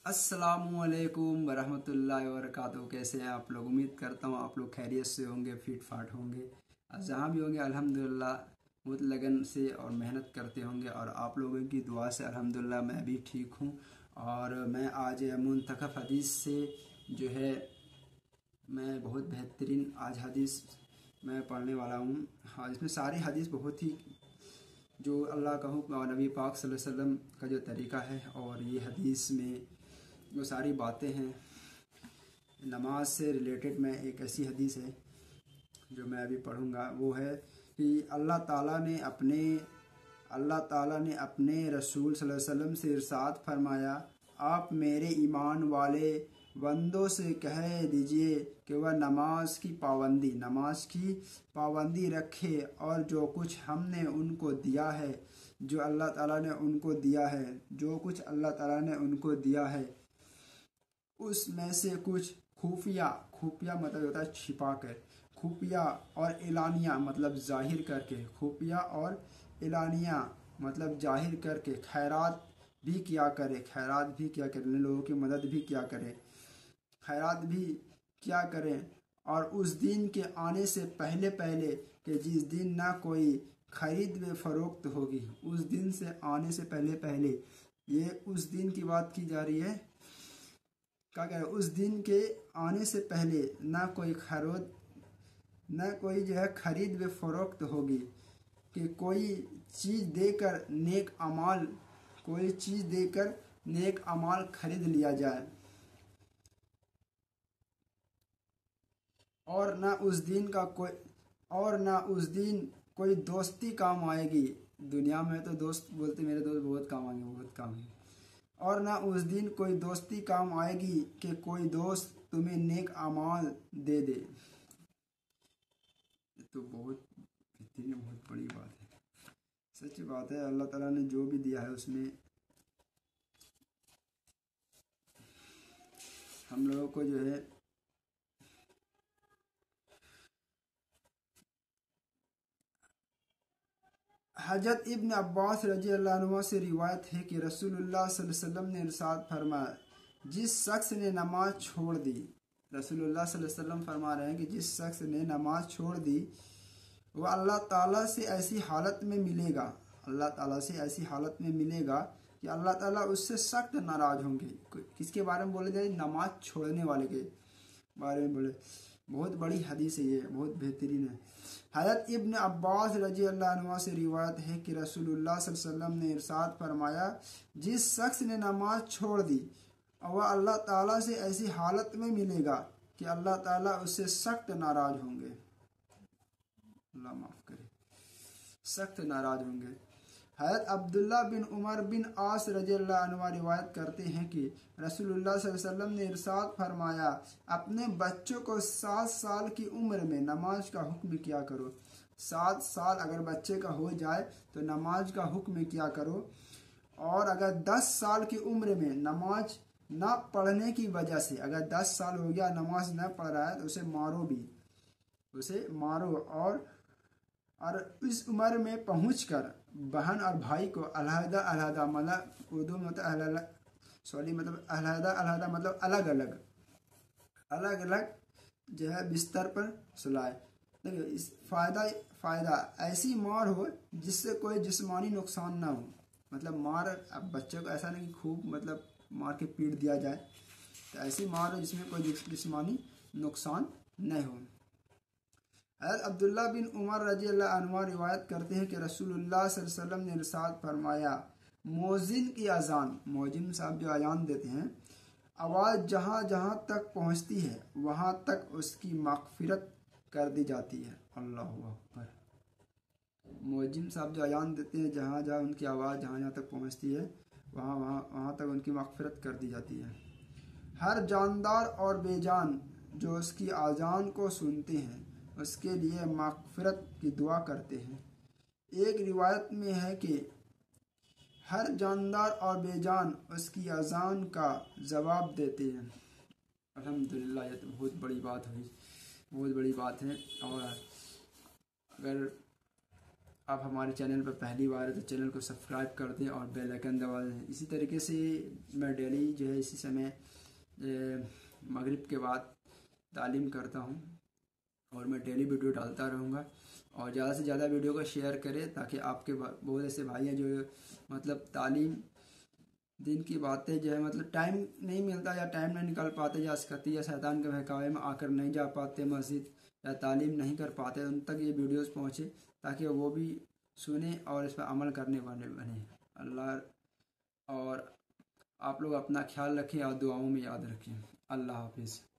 अस्सलामुअलैकुम वरहमतुल्लाहि वबरकातुहू। कैसे हैं आप लोग? उम्मीद करता हूँ आप लोग खैरियत से होंगे, फिट फाट होंगे और जहाँ भी होंगे अल्हम्दुलिल्लाह बहुत लगन से और मेहनत करते होंगे। और आप लोगों की दुआ से अल्हम्दुलिल्लाह मैं भी ठीक हूँ। और मैं आज मुंतखब हदीस से जो है मैं बहुत बेहतरीन आज हदीस मैं पढ़ने वाला हूँ। हाँ, इसमें सारी हदीस बहुत ही जो अल्लाह का हुक्म और नबी पाक सल्लल्लाहु अलैहि वसल्लम का जो तरीका है, और ये हदीस में जो सारी बातें हैं नमाज से रिलेटेड में एक ऐसी हदीस है जो मैं अभी पढ़ूंगा। वो है कि अल्लाह ताला ने अपने रसूल सल्लल्लाहु अलैहि वसल्लम से इरशाद फरमाया, आप मेरे ईमान वाले बंदों से कह दीजिए कि वह नमाज की पाबंदी रखे, और जो कुछ हमने उनको दिया है, जो अल्लाह ताला ने उनको दिया है, जो कुछ अल्लाह ताला ने उनको दिया है उसमें से कुछ खुफिया मतलब होता है छिपा कर, खुफिया और एलानिया मतलब जाहिर करके, खुफिया और एलानिया मतलब जाहिर करके खैरात भी किया करे, लोगों की मदद भी किया करे, खैरात भी क्या करें। और उस दिन के आने से पहले पहले कि जिस दिन ना कोई खरीद व फरोख्त होगी, उस दिन से आने से पहले पहले, ये उस दिन की बात की जा रही है। क्या कह रहे, उस दिन के आने से पहले ना कोई जो है खरीद व फरोख्त होगी कि कोई चीज़ देकर नेक अमाल खरीद लिया जाए, और ना उस दिन कोई दोस्ती काम आएगी। दुनिया में तो दोस्त बोलते मेरे दोस्त बहुत काम आएंगे, बहुत काम है। और ना उस दिन कोई दोस्ती काम आएगी कि कोई दोस्त तुम्हें नेक अमाल दे दे। ये तो बहुत बेहतरीन, बहुत बड़ी बात है, सच बात है। अल्लाह ताला ने जो भी दिया है उसमें हम लोगों को जो है हजरत इब्न अब्बास रजी अल्लाह अन्हुमा से रिवायत है कि रसूलुल्लाह सल्लल्लाहु अलैहि वसल्लम ने इरशाद फरमाया, जिस शख्स ने नमाज छोड़ दी, रसूलुल्लाह सल्लल्लाहु अलैहि वसल्लम फरमा रहे हैं कि जिस शख्स ने नमाज छोड़ दी वह अल्लाह ताला से ऐसी हालत में मिलेगा, कि अल्लाह ताला उससे सख्त नाराज होंगे। किसके बारे में बोले जाए? नमाज छोड़ने वाले के बारे में बोले। बहुत बड़ी हदीस है, ये बहुत बेहतरीन है। हज़रत इब्न अब्बास रजी अल्लाह अन्हुमा से रिवायत है कि रसूलुल्लाह सल्लल्लाहु अलैहि वसल्लम ने इरशाद फरमाया, जिस शख्स ने नमाज छोड़ दी वह अल्लाह ताला से ऐसी हालत में मिलेगा कि अल्लाह ताला उससे सख्त नाराज होंगे। अल्लाह माफ करे, सख्त नाराज होंगे। हज़रत अब्दुल्ला बिन उमर बिन आस रज़ियल्लाहु अन्हु रिवायत करते हैं कि रसूलुल्लाह सल्लल्लाहु अलैहि वसल्लम ने इरशाद फरमाया, अपने बच्चों को 7 साल की उम्र में नमाज का हुक्म किया करो। 7 साल अगर बच्चे का हो जाए तो नमाज का हुक्म किया करो, और अगर 10 साल की उम्र में नमाज ना पढ़ने की वजह से, अगर 10 साल हो गया नमाज न पढ़ रहा है तो उसे मारो। और इस उम्र में पहुंचकर बहन और भाई को अलहदा मतलब उर्दू में मतलब अलहदा मतलब अलग अलग जो है बिस्तर पर सुलाए। देखिए, इस फायदा ऐसी मार हो जिससे कोई जिस्मानी नुकसान ना हो। मतलब मार, अब बच्चे को ऐसा नहीं कि खूब मतलब मार के पीट दिया जाए, तो ऐसी मार हो जिसमें कोई जिस्मानी नुकसान नहीं हो। हज़रत अब्दुल्ला बिन उमर रजी अल्लाह अन्हु रिवायत करते हैं कि रसूलुल्लाह सल्लल्लाहु अलैहि वसल्लम ने इरशाद फरमाया, मोजिन की अजान, मोजिन साहब जो अजान देते हैं, आवाज़ जहाँ जहाँ तक पहुँचती है वहाँ तक उसकी मग़फ़िरत कर दी जाती है। अल्लाहु अकबर। मोजिन साहब जो अजान देते हैं, जहाँ जहाँ उनकी आवाज़ जहाँ जहाँ तक पहुँचती है वहाँ तक उनकी मग़फ़िरत कर दी जाती है। हर जानदार और बेजान जो उसकी अजान को सुनते हैं उसके लिए मग़फ़िरत की दुआ करते हैं। एक रिवायत में है कि हर जानदार और बेजान उसकी अजान का जवाब देते हैं। अल्हम्दुलिल्लाह, ये तो बहुत बड़ी बात हुई, बहुत बड़ी बात है। और अगर आप हमारे चैनल पर पहली बार है तो चैनल को सब्सक्राइब कर दें और बेल आइकन दबा दें। इसी तरीके से मैं डेली जो है इसी समय मगरिब के बाद तालीम करता हूँ और मैं डेली वीडियो डालता रहूँगा। और ज़्यादा से ज़्यादा वीडियो को शेयर करें ताकि आपके बहुत ऐसे भाई हैं जो मतलब तालीम दिन की बातें जो है मतलब टाइम नहीं मिलता या टाइम नहीं निकाल पाते या सकती या शैतान के बहकावे में आकर नहीं जा पाते मस्जिद या तालीम नहीं कर पाते, उन तक ये वीडियोस पहुँचे ताकि वो भी सुने और इस पर अमल करने वाले बने। अल्लाह और आप लोग अपना ख्याल रखें और दुआओं में याद रखें। अल्लाह हाफिज़।